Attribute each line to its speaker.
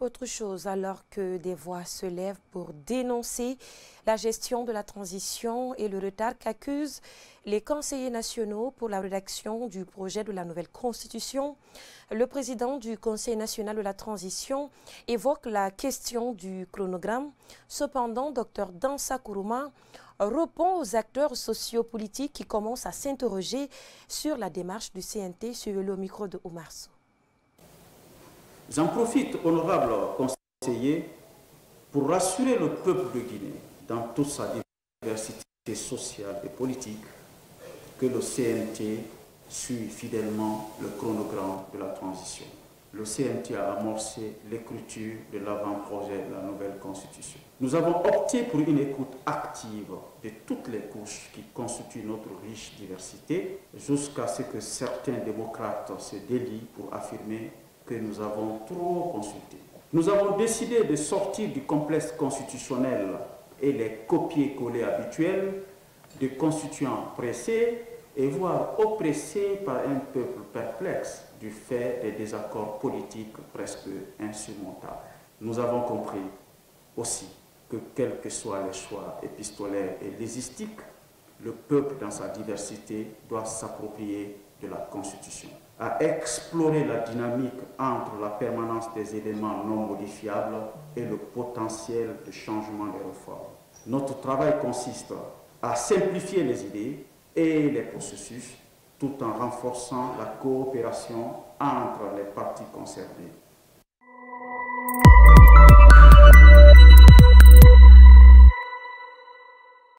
Speaker 1: Autre chose, alors que des voix se lèvent pour dénoncer la gestion de la transition et le retard qu'accusent les conseillers nationaux pour la rédaction du projet de la nouvelle constitution, le président du Conseil national de la transition évoque la question du chronogramme. Cependant, Dr Dansa Kourouma répond aux acteurs sociopolitiques qui commencent à s'interroger sur la démarche du CNT sur le micro de Oumar Sow.
Speaker 2: J'en profite, honorable conseiller, pour rassurer le peuple de Guinée, dans toute sa diversité sociale et politique, que le CNT suit fidèlement le chronogramme de la transition. Le CNT a amorcé l'écriture de l'avant-projet de la nouvelle constitution. Nous avons opté pour une écoute active de toutes les couches qui constituent notre riche diversité, jusqu'à ce que certains démocrates se délient pour affirmer que nous avons trop consulté. Nous avons décidé de sortir du complexe constitutionnel et les copier-coller habituels de constituants pressés et voire oppressés par un peuple perplexe du fait des désaccords politiques presque insurmontables. Nous avons compris aussi que quels que soient les choix épistolaires et légistiques, le peuple dans sa diversité doit s'approprier de la Constitution, à explorer la dynamique entre la permanence des éléments non modifiables et le potentiel de changement des réformes. Notre travail consiste à simplifier les idées et les processus tout en renforçant la coopération entre les parties concernées.